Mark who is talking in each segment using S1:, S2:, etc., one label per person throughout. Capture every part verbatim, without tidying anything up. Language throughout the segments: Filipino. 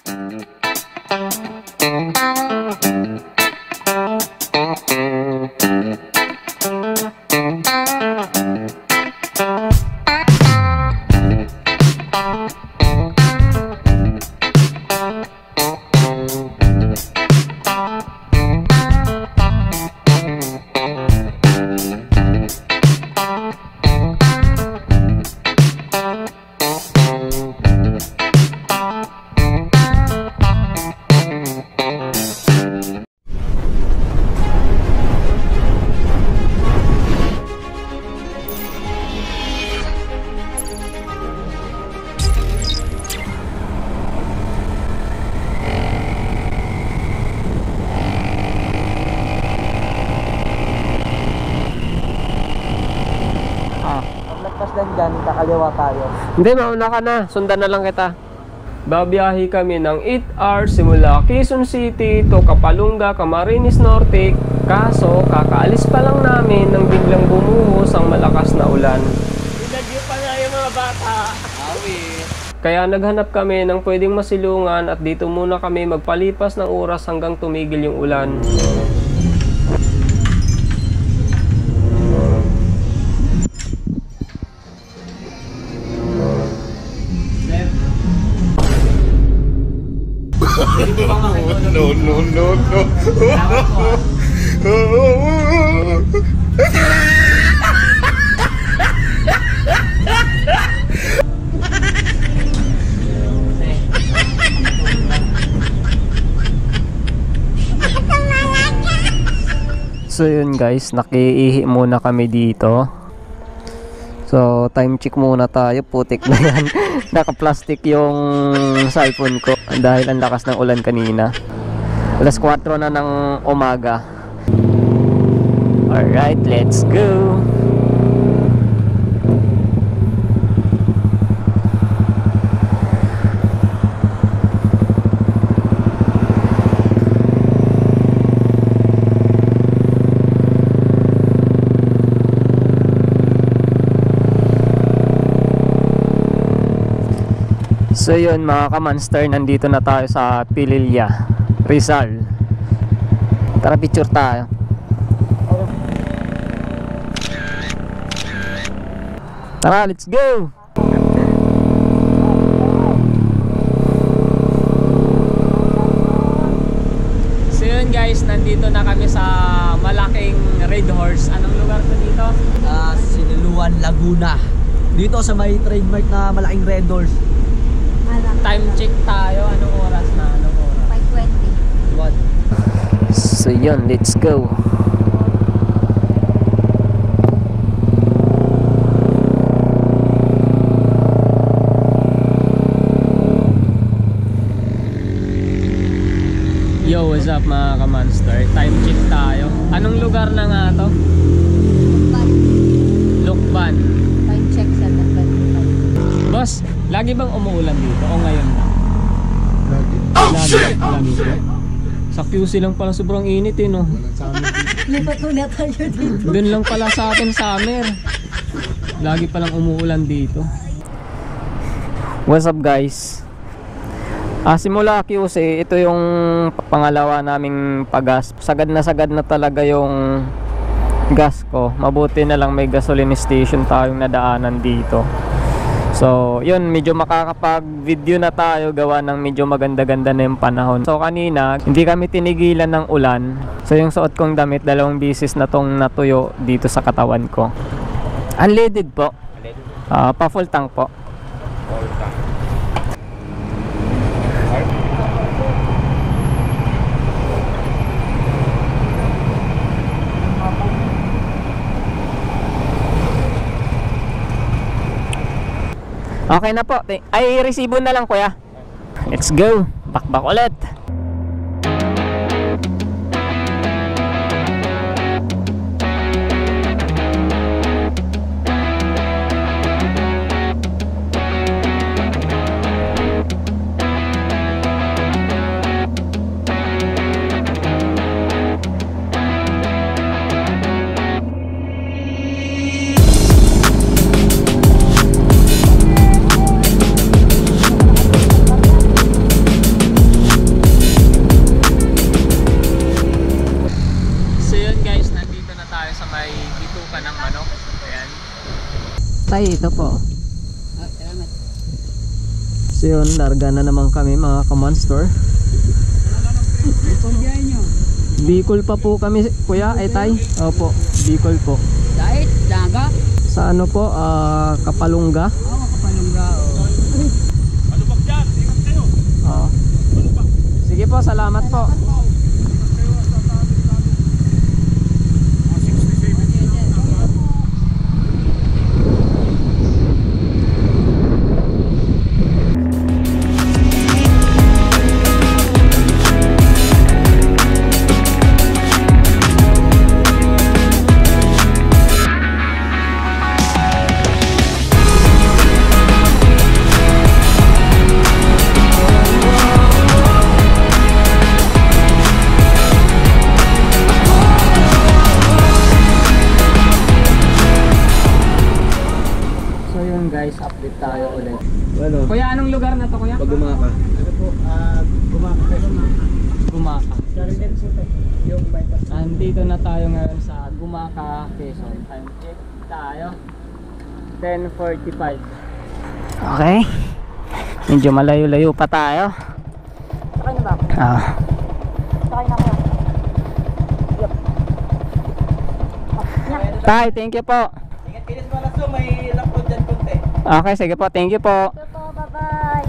S1: Dyan, kakaliwa tayo.
S2: Hindi, mauna ka na. Sundan na lang kita. Babiyahe kami ng eight hours simula Quezon City to Kapalunga, Camarines Norte. Kaso, kakaalis pa lang namin nang biglang bumuhos ang malakas na ulan. Pinagyo pa nga yung mga bata. Awi. Kaya naghanap kami ng pwedeng masilungan at dito muna kami magpalipas ng oras hanggang tumigil yung ulan.
S3: No, no, no, no.
S2: So yun guys, nakiihi muna kami dito. So time check muna tayo, putik na yan. Naka-plastic yung cellphone ko dahil ang lakas ng ulan kanina. alas kwatro na ng umaga. Alright, let's go. So yun mga ka-monster, nandito na tayo sa Pililla, Rizal. Tara picture tayo. Tara, let's go! So yun guys, nandito na kami sa malaking Red Horse. Anong lugar to dito?
S1: Uh, Siniluan, Laguna. Dito sa may trademark na malaking Red Horse.
S2: Time check tayo. Anong oras na? Anong oras?
S4: five twenty.
S1: What?
S2: So yun, let's go. Yo, what's up mga ka-monster? Time check tayo. Anong lugar na nga to?
S4: Lukban.
S2: Lukban.
S4: Time check seven twenty-five.
S2: Boss, lagi bang umuulan dito o ngayon lang?
S3: Lagi.
S2: Lagi, lagi po. Sa Q C lang pala sobrang init eh no.
S4: Lipat na tayo dito.
S2: Doon lang pala sa atin summer. Lagi palang umuulan dito. What's up guys? Ah, simula Q C, ito yung pangalawa naming paggas. Sagad na sagad na talaga yung gas ko. Mabuti na lang may gasoline station tayong nadaanan dito. So, yun, medyo makakapag-video na tayo gawa ng medyo maganda-ganda na yung panahon. So, kanina, hindi kami tinigilan ng ulan. So, yung suot kong damit, dalawang bisis na tong natuyo dito sa katawan ko. Unleaded po. Uh, pa full tank po.
S3: Full tank.
S2: Okay na po. Ay, resibo na lang kuya. Let's go. Bakbak ulit. tay, ito po. So yun, larga na naman kami mga ka-monster. Bicol pa po kami kuya, eh tay. Opo, Bicol po.
S5: Dahit, daga.
S2: Sa ano po, ah, Kapalungga.
S5: Oo, kapalungga.
S2: Oo. Sige po, salamat po. So yun guys, update tayo ulit.
S1: Ano?
S2: Kuya, anong lugar na to kuya?
S1: Pag gumaka.
S2: Gumaka. Andito na tayo ngayon sa Gumaka, Quezon. Time check tayo. ten forty-five. Okay. Medyo malayo-layo pa tayo.
S4: Sakay na ba?
S2: Ah.
S4: Sakay na ako.
S2: Tay, thank you po.
S1: Ingat-ingat mo lang so, may lakod dyan konti.
S2: Okay, sige po. Thank you po.
S4: Ito po, bye-bye.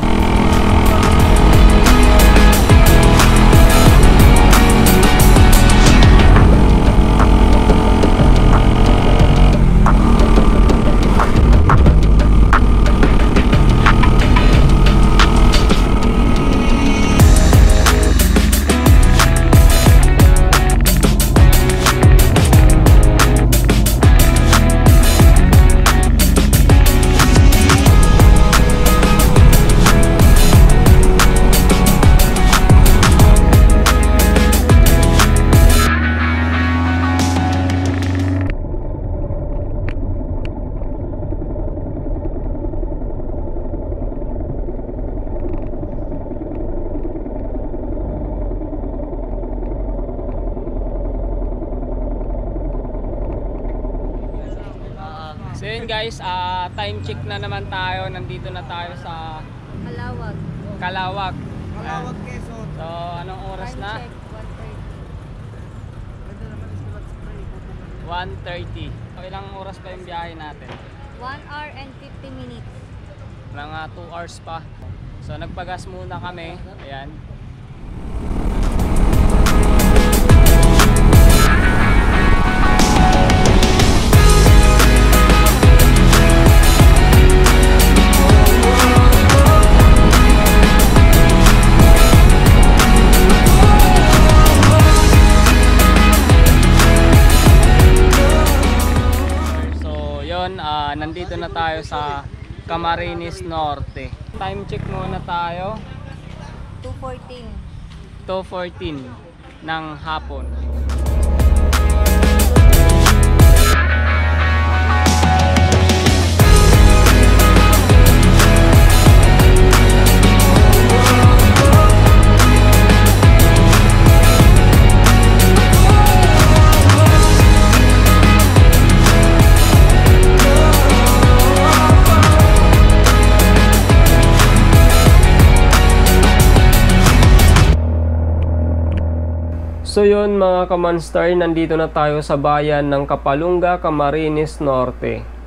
S2: So yun guys, ah, time check na naman tayo. Nandito na tayo sa
S4: Kalawag.
S2: Kalawag.
S1: Kalawag, Quezon.
S2: So anong oras
S4: Time
S2: na?
S4: check, one thirty.
S2: one thirty. So ilang oras pa yung biyahe natin?
S4: one hour and fifty minutes.
S2: Mga two hours pa. So nagpagas muna kami. Ayan. So yun, ah, nandito na tayo sa Camarines Norte. Time check muna tayo.
S4: two fourteen.
S2: two fourteen ng hapon. So yun mga ka-monster, nandito na tayo sa bayan ng Kapalungga, Camarines Norte.